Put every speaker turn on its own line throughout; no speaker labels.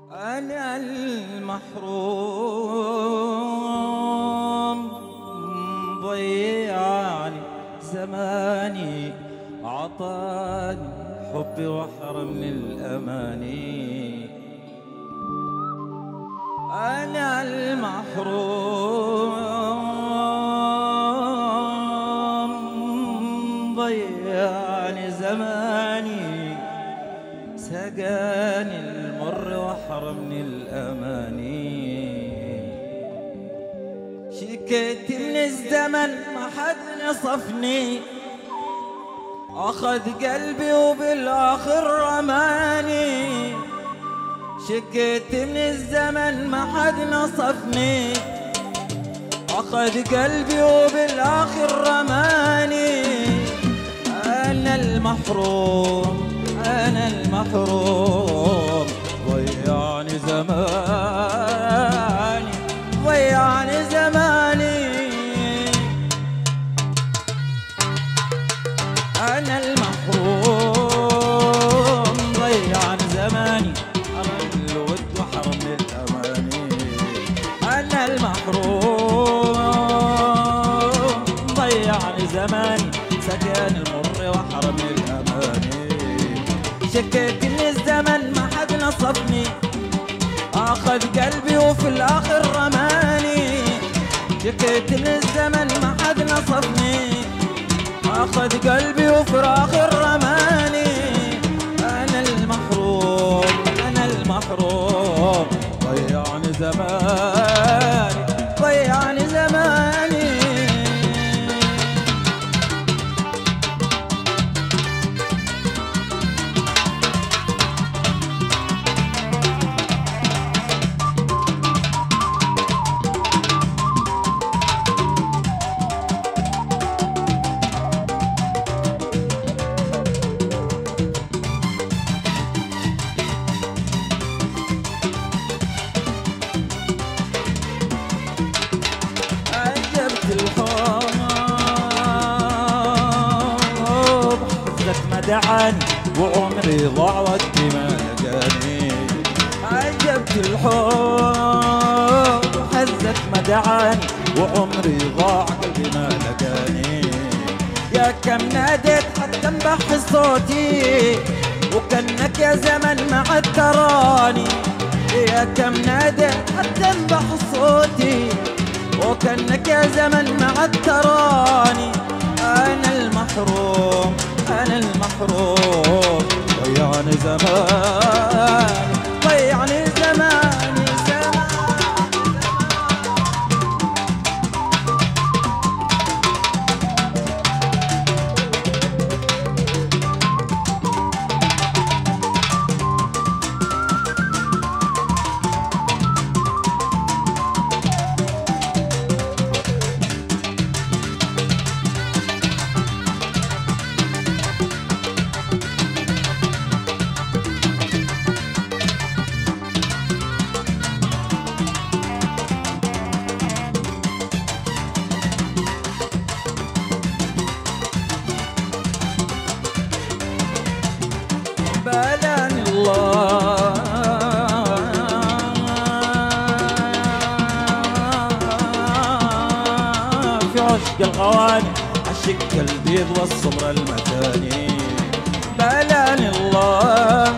أنا المحروم ضيعني زماني، عطاني حبي وحرمني الأماني. أنا المحروم ضيعني زماني، سقاني المر وحرمني الأماني. شكيت من الزمن ما حد نصفني، أخذ قلبي وبالآخر رماني. شكيت من الزمن ما حد نصفني، أخذ قلبي وبالآخر رماني. أنا المحروم أنا المحروم ضيعني زماني، ضيعني زماني. أنا المحروم ضيعني زماني، حرم الود وحرم الأماني. أنا المحروم ضيعني زماني، سكن المر وحرم الأماني. شكيت من الزمن ما حد نصفني، أخذ قلبي وفي الآخر رماني. شكيت من الزمن ما حد نصفني، أخذ قلبي وفي الآخر رماني. أنا المحروم أنا المحروم ضيعني زماني، ضيعني زماني. الحب حزك ما دعاني، وعمري ضاع وقتي ما لقاني. عجبت الحب حزك ما دعاني، وعمري ضاع قلبي ما لقاني. يا كم ناديت حتى انبح صوتي، وكأنك يا زمن ما عاد تراني. يا كم ناديت حتى انبح صوتي، وكأنك يا زمن ما عاد تراني. أنا المحروم أنا المحروم ضيعني زماني، ضيعني زماني زماني. بلاني الله في عشق الغواني، عشق البيض والصبر المتاني. بلاني الله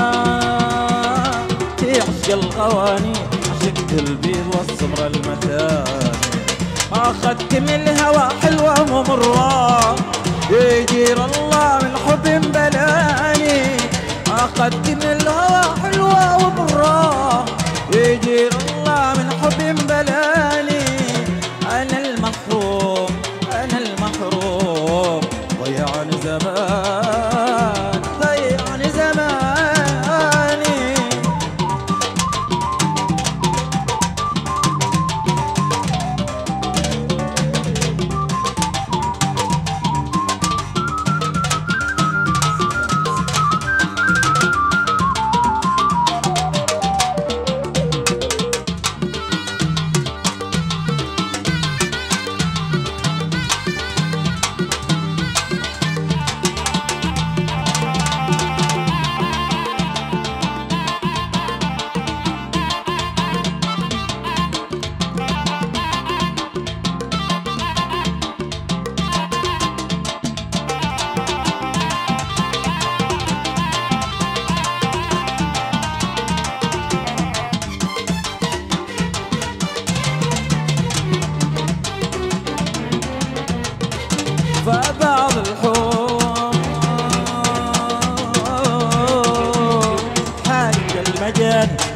في عشق الغواني، عشق البيض والصبر المتاني. أخذت من الهوى حلوة ومرة، يجير الله من حب بلاني. أخذت من الهوى حلوة ومرة، يجير الله من حب بلاني. أنا المحروم أنا المحروم ضيعني زمان، ضيعني زماني.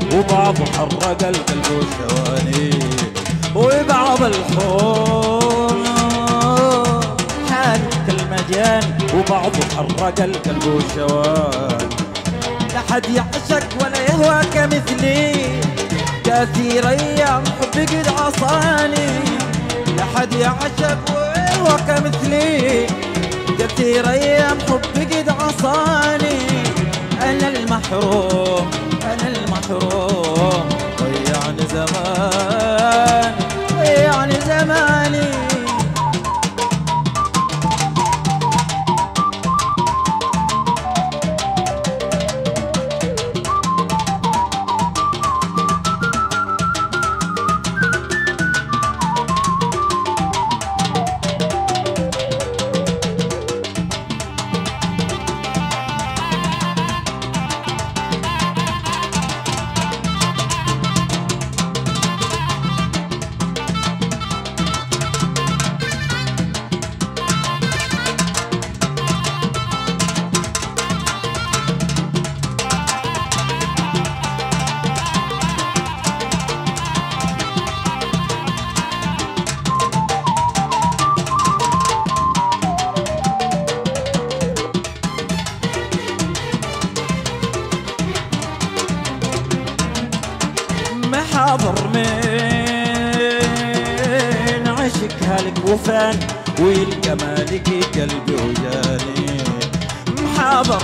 وبعضه حرق القلب والثواني، وبعض الحور حال كالمجان، وبعضه حرق القلب والثواني. لا حد يعشق ولا يهوى كمثلي، كثير ايام حبي قد عصاني. لا حد يعشق ويهوى كمثلي، كثير ايام حبي قد عصاني. انا المحروم انا المحروم، ضيعني زمان ضيعني زماني. محاضر من عشق هالك وفان، ويلقى مالك قلبي وجاني. محاضر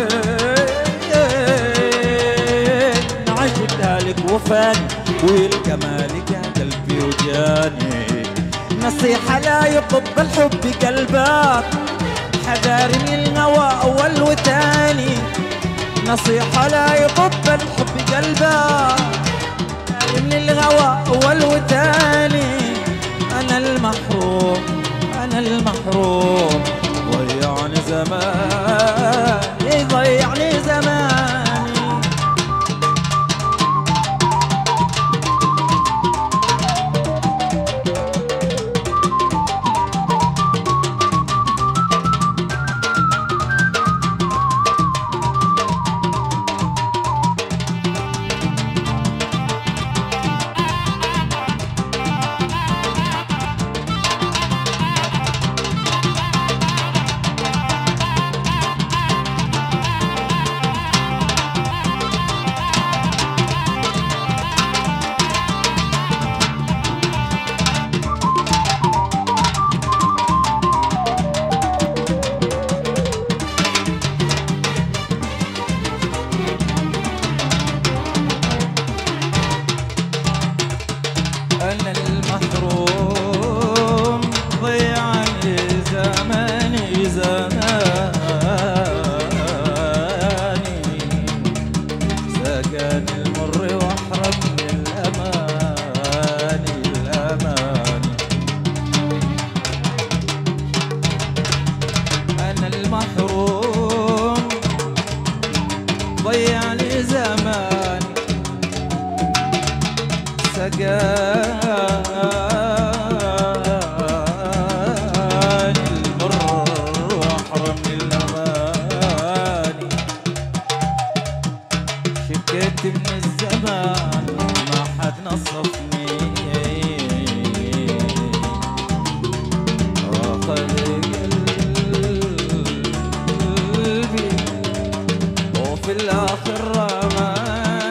من عشق هالك وفان، ويلقى مالك قلبي وجاني. نصيحة لا يطب الحب قلبك، حذار من الهوى أول وثاني. نصيحة لا يطب الحب قلبك، من الهوى أول وثاني. أنا المحروم أنا المحروم، ضيعني زماني ضيعني زماني. أنا المحروم ضيعني زماني زماني. سكن المر واحرمني الأماني الأماني. أنا المحروم ضيعني زماني، سقاني المر واحرمني الأماني. شكيت من الزمان ما حد نصفني، أخذ قلبي وفي الآخر رماني.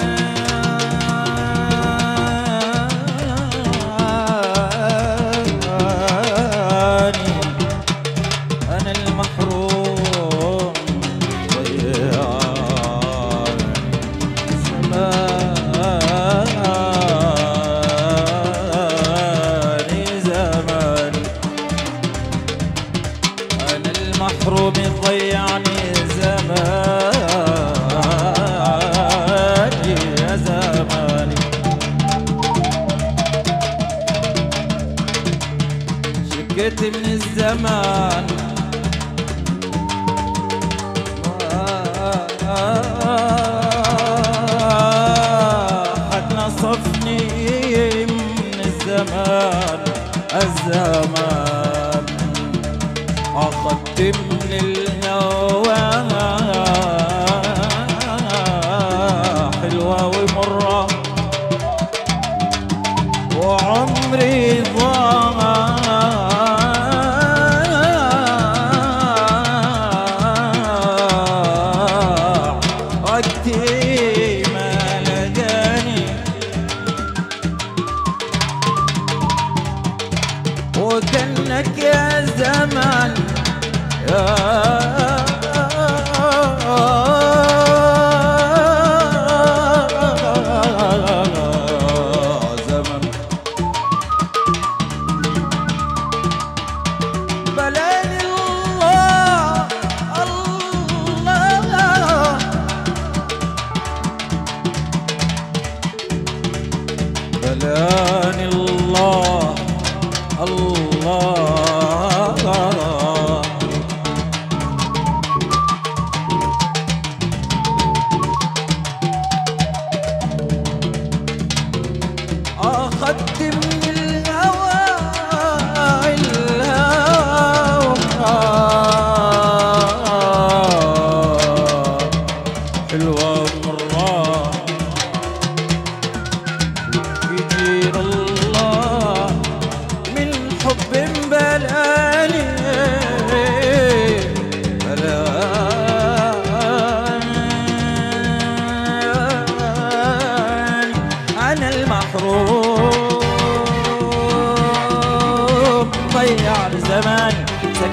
المحروم ضيعني زماني يا زماني. شكيت من الزمان حد نصفني من الزمان الزمان. أخذت من الهوى حلوة ومرة،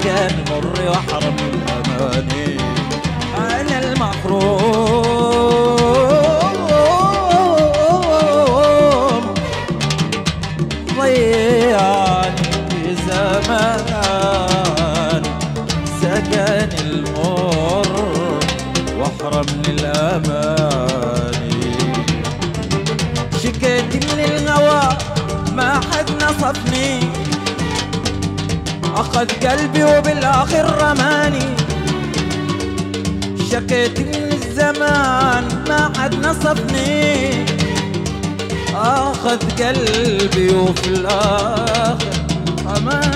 سجن مر وحرم الأماني. أنا المحروم ضيعني في زمان سجن المر واحرمني الأماني. شكيت من الهوى ما حد نصفني، أخذ قلبي وبالآخر رماني. شكيت من الزمان ما حد نصفني، أخذ قلبي وفي الآخر رماني.